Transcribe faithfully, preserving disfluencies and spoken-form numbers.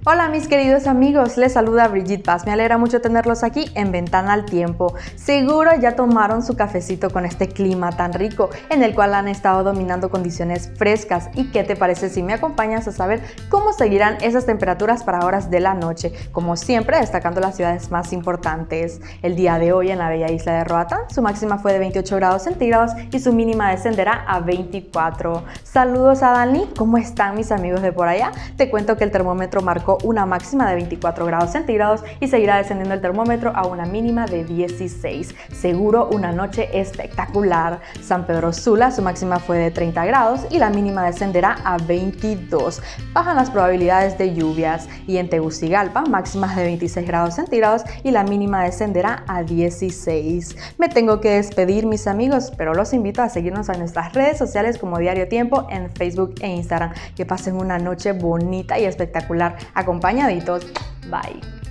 Hola mis queridos amigos, les saluda Brigitte Paz. Me alegra mucho tenerlos aquí en Ventana al Tiempo. Seguro ya tomaron su cafecito con este clima tan rico en el cual han estado dominando condiciones frescas. ¿Y qué te parece si me acompañas a saber cómo seguirán esas temperaturas para horas de la noche? Como siempre, destacando las ciudades más importantes. El día de hoy en la bella isla de Roatán, su máxima fue de veintiocho grados centígrados y su mínima descenderá a veinticuatro. Saludos a Dani, ¿cómo están mis amigos de por allá? Te cuento que el termómetro marcó una máxima de veinticuatro grados centígrados y seguirá descendiendo el termómetro a una mínima de dieciséis. Seguro una noche espectacular. San Pedro Sula, su máxima fue de treinta grados y la mínima descenderá a veintidós. Bajan las probabilidades de lluvias. Y en Tegucigalpa, máximas de veintiséis grados centígrados y la mínima descenderá a dieciséis. Me tengo que despedir mis amigos, pero los invito a seguirnos en nuestras redes sociales como Diario Tiempo en Facebook e Instagram. Que pasen una noche bonita y espectacular acompañaditos. Bye.